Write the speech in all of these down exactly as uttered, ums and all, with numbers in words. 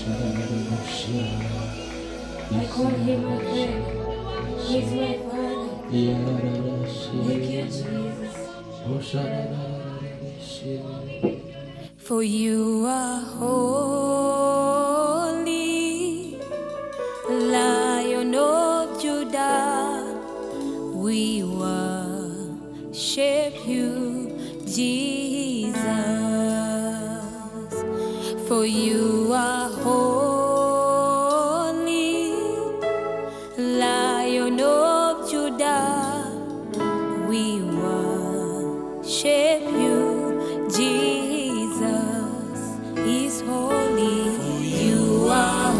I call him my friend. He's my father. Thank you, Jesus. For you are holy, Lion of Judah. We worship you, Jesus. For you are holy, Lion of Judah. We worship you, Jesus is holy. You are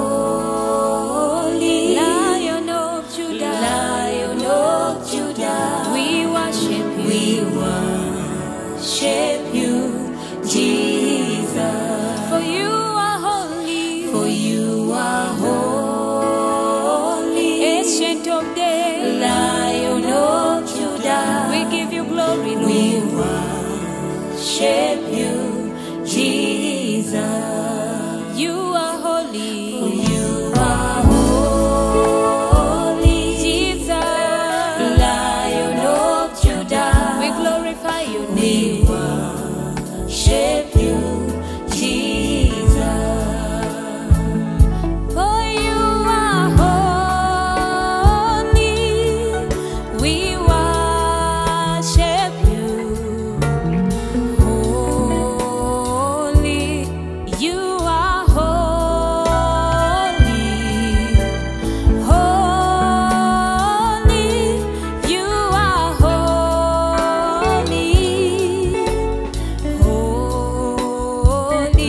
holy, Lion of Judah. Lion of Judah. We worship you. We worship you, Jesus. For you are holy. For you are holy, Ancient of Days. Lion of Judah. We give you glory, Lord. We worship you, Jesus. You are holy. For you are holy, Jesus. Lion of Judah. We glorify your name. We worship you, Jesus. For you are holy. We worship you. Holy, you are holy. Holy, you are holy. Holy,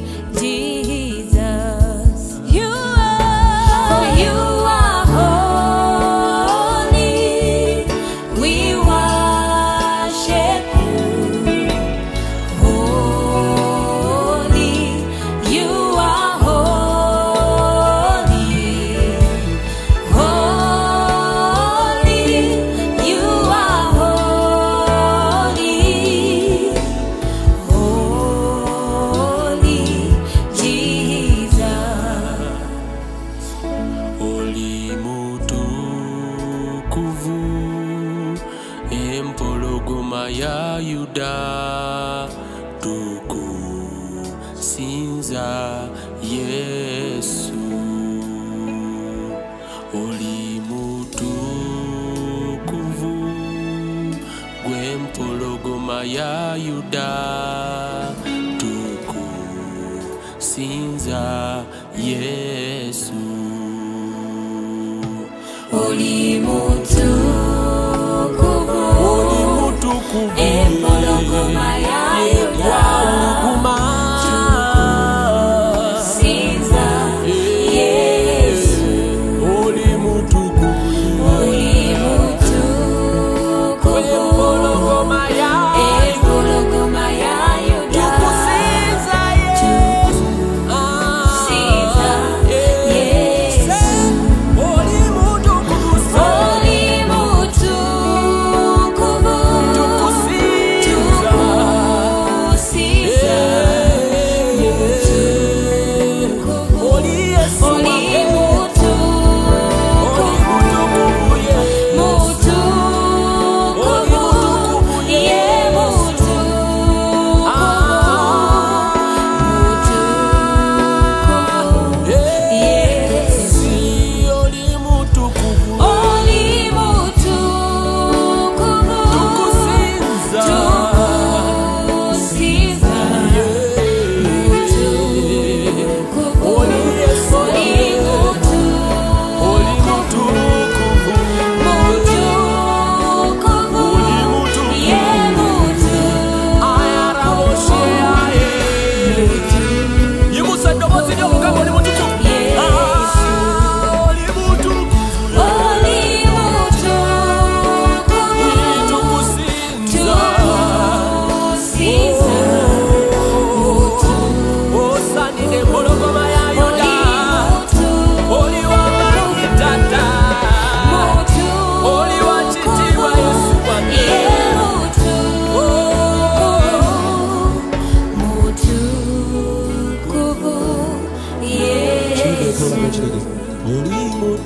Jesus. You are. For you are holy. We worship you. Holy, you are holy. Holy, you are holy. Holy, Jesus. Oli mutukuvu, empologoma ya Yuda, tukusinza Yesu. Oli mutukuvu, gw'empologoma ya Yuda, tukusinza Yesu. Oli mutukuvu, Oli mutukuvu, empologoma ya Yuda, tukusinza Yesu. Oli mutukuvu, Oli mutukuvu, empologoma ya empologoma ya Yuda, tukusinza Yesu. tukusinza Yesu. Oli mutukuvu, Oli mutukuvu,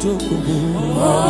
mutukufu.